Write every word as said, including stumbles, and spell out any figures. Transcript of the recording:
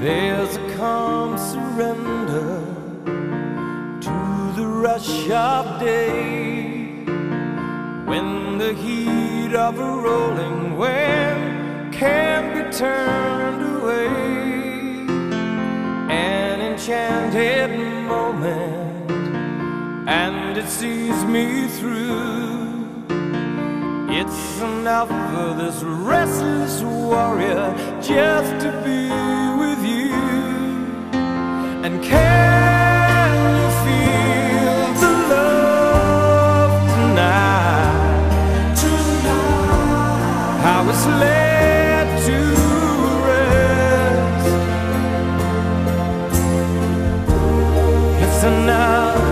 There's a calm surrender to the rush of day, when the heat of a rolling wave can't be turned away. An enchanted moment, and it sees me through. It's enough for this restless warrior just to be with you. And can you feel the love tonight? Tonight, how it's laid to rest. It's enough